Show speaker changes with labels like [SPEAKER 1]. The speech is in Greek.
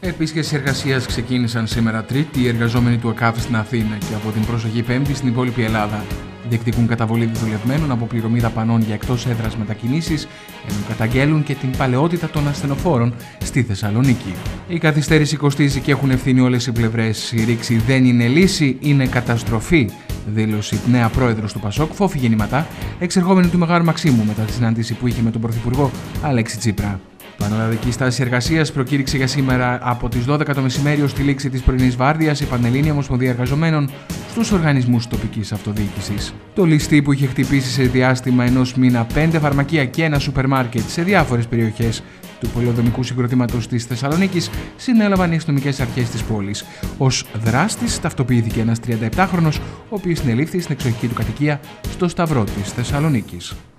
[SPEAKER 1] Επίσκεψεις εργασίας ξεκίνησαν σήμερα Τρίτη οι εργαζόμενοι του ΕΚΑΒ στην Αθήνα και από την προσεχή Πέμπτη στην υπόλοιπη Ελλάδα. Διεκδικούν καταβολή δουλευμένων από πληρωμή δαπανών για εκτός έδρας μετακινήσεις, ενώ καταγγέλουν και την παλαιότητα των ασθενοφόρων στη Θεσσαλονίκη. Η καθυστέρηση κοστίζει και έχουν ευθύνη όλες οι πλευρές. Η ρήξη δεν είναι λύση, είναι καταστροφή, δήλωσε η νέα πρόεδρος του ΠΑΣΟΚ, Φόφη Γεννηματά, εξερχόμενη του Μεγάρου Μαξίμου μετά τη συνάντηση που είχε με τον Πρωθυπουργό Αλέξη Τσίπρα. Πανελλαδική στάση εργασίας προκήρυξε για σήμερα από τις 12 το μεσημέρι ως τη λήξη της πρωινής βάρδιας η Πανελλήνια Ομοσπονδία Εργαζομένων στους οργανισμούς τοπικής αυτοδιοίκησης. Το ληστή που είχε χτυπήσει σε διάστημα ενός μήνα 5 φαρμακεία και ένα σούπερ μάρκετ σε διάφορες περιοχές του πολεοδομικού συγκροτήματος της Θεσσαλονίκης συνέλαβαν οι αστυνομικές αρχές της πόλης. Ως δράστης ταυτοποιήθηκε ένας 37χρονος, ο οποίος συνελήφθη στην εξοχική του κατοικία στο Σταυρό της Θεσσαλονίκης.